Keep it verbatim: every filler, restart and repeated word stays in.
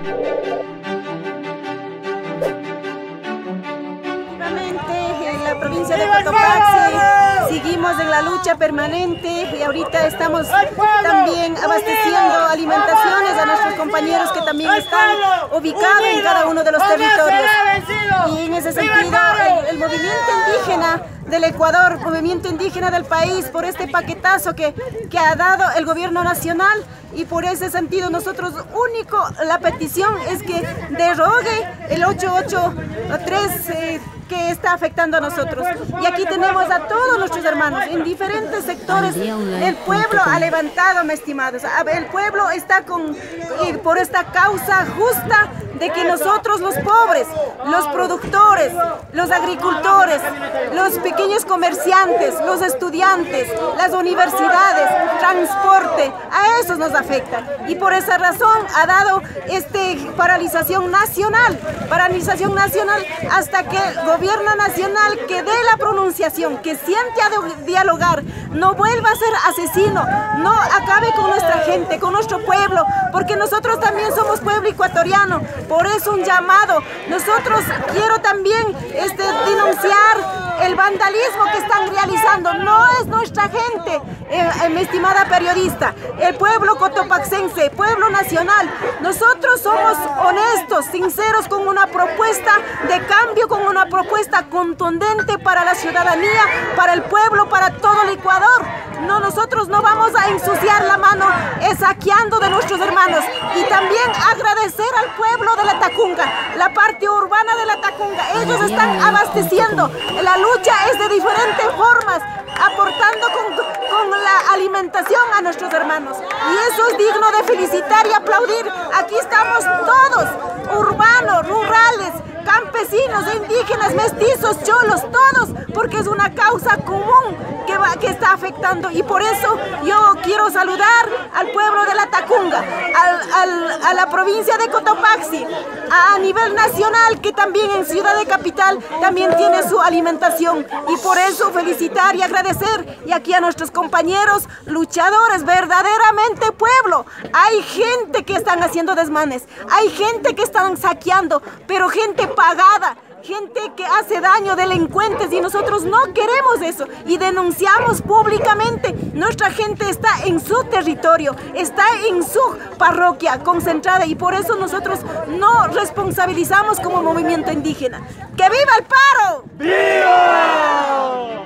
En la provincia de Cotopaxi seguimos en la lucha permanente y ahorita estamos también abasteciendo alimentaciones a nuestros compañeros que también están ubicados en cada uno de los territorios. Y en ese sentido, el, el movimiento indígena del Ecuador, movimiento indígena del país, por este paquetazo que, que ha dado el gobierno nacional, y por ese sentido nosotros único, la petición es que derogue el ocho ocho tres eh, que está afectando a nosotros. Y aquí tenemos a todos nuestros hermanos en diferentes sectores. El pueblo ha levantado, mis estimados. El pueblo está con, por esta causa justa de que nosotros los pobres, los productores, los agricultores, los pequeños comerciantes, los estudiantes, las universidades, transporte, a esos nos afecta. Y por esa razón ha dado este paralización nacional, paralización nacional hasta que el gobierno nacional que dé la pronunciación, que siente a dialogar, no vuelva a ser asesino, no acabe con nuestra gente, con nuestro pueblo, porque nosotros también somos pueblo ecuatoriano. Por eso un llamado. Nosotros quiero también este, denunciar el vandalismo que están realizando. No es nuestra gente, eh, eh, mi estimada periodista, el pueblo cotopaxense, pueblo nacional. Nosotros somos honestos, sinceros, con una propuesta de cambio, con una propuesta contundente para la ciudadanía, para el pueblo, para todo el Ecuador. No, nosotros no vamos a ensuciar la mano eh, saqueando de nuestros hermanos. Y también agradecer al pueblo de la Tacunga, la parte urbana de la Tacunga. Ellos están abasteciendo. La lucha es de diferentes formas, aportando con, con la alimentación a nuestros hermanos. Y eso es digno de felicitar y aplaudir. Aquí estamos todos, urbanos, rurales, campesinos, indígenas, mestizos, cholos, todos, porque es una causa común que, va, que está afectando. Y por eso yo quiero saludar al pueblo de la Tacunga, al, al, a la provincia de Cotopaxi, a, a nivel nacional, que también en Ciudad de Capital también tiene su alimentación. Y por eso felicitar y agradecer, y aquí a nuestros compañeros luchadores, verdaderamente pueblo. Hay gente que están haciendo desmanes, hay gente que están saqueando, pero gente pagada, gente que hace daño, delincuentes, y nosotros no queremos eso y denunciamos públicamente. Nuestra gente está en su territorio, está en su parroquia concentrada, y por eso nosotros no responsabilizamos como movimiento indígena. ¡Que viva el paro! ¡Viva!